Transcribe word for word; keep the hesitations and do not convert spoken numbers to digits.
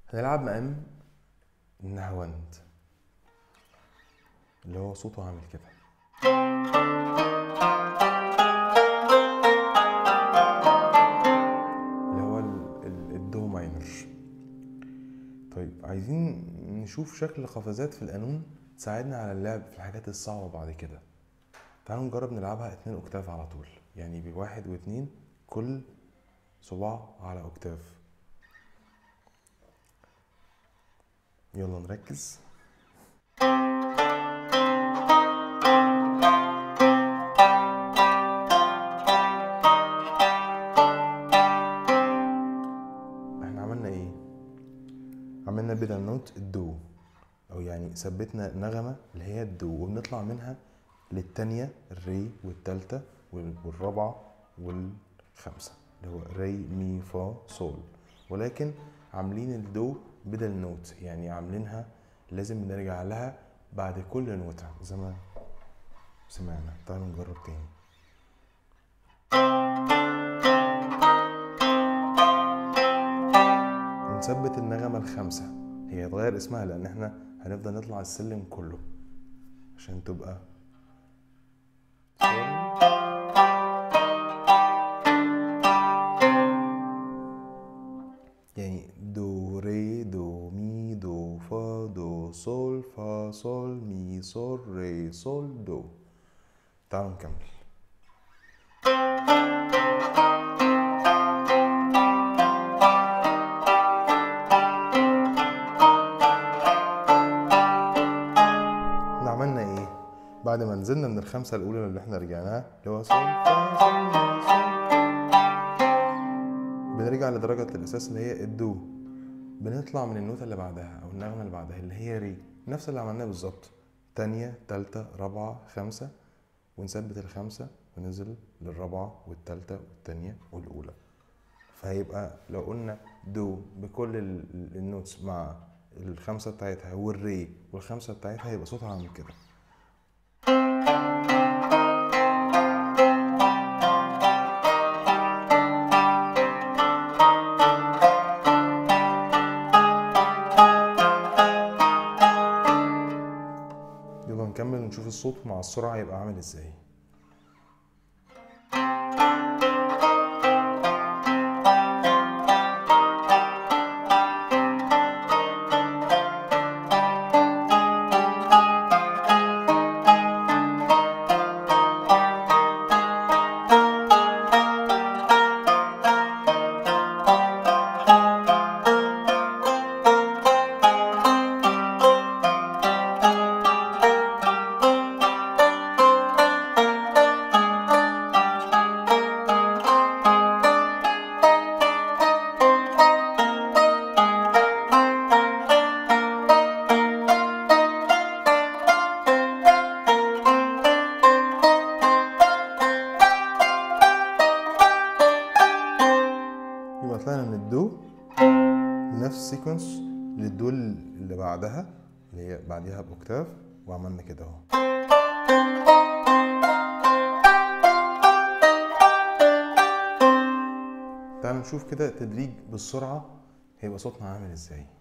هنلعب مقام النهاوند اللي هو صوته عامل كده. اللي هو الدو ماينر. طيب عايزين نشوف شكل قفزات في القانون تساعدنا على اللعب في الحاجات الصعبة بعد كده. تعالوا نجرب نلعبها اتنين اوكتاف على طول، يعني بواحد واتنين كل صباع على اوكتاف. يلا نركز. احنا عملنا ايه؟ عملنا بدل نوت الدو، او يعني ثبتنا نغمة اللي هي الدو، وبنطلع منها للتانية الري والتالتة والرابعة والخامسة اللي هو ري مي فا صول، ولكن عاملين الدو بدل نوت، يعني عاملينها لازم نرجع لها بعد كل نوتة زي ما سمعنا. تعالوا نجرب تاني. ونثبت النغمة الخامسة، هي هتغير اسمها لان احنا هنفضل نطلع السلم كله عشان تبقى يعني دو ري دو مي دو فا دو صول فا صول مي صول ري صول دو. تعالوا نكمل. احنا عملنا ايه؟ بعد ما نزلنا من الخمسة الأولى اللي احنا رجعناها اللي هو صول فا صول مي صول، بنرجع لدرجة الأساس اللي هي الدو، بنطلع من النوتة اللي بعدها أو النغمة اللي بعدها اللي هي ري، نفس اللي عملناه بالظبط، تانية تالتة رابعة خمسة، ونثبت الخمسة وننزل للرابعة والتالتة والتانية والأولى. فهيبقى لو قلنا دو بكل النوتس مع الخمسة بتاعتها والري والخمسة بتاعتها هيبقى صوتها عامل كده. يلا نكمل ونشوف الصوت مع السرعة هيبقى عامل ازاي. طلعنا من الدو نفس السيكونس للدو اللي بعدها اللي هي بعديها باوكتاف، وعملنا كده اهو. تعالوا نشوف كده تدريج بالسرعة هيبقى صوتنا عامل ازاي.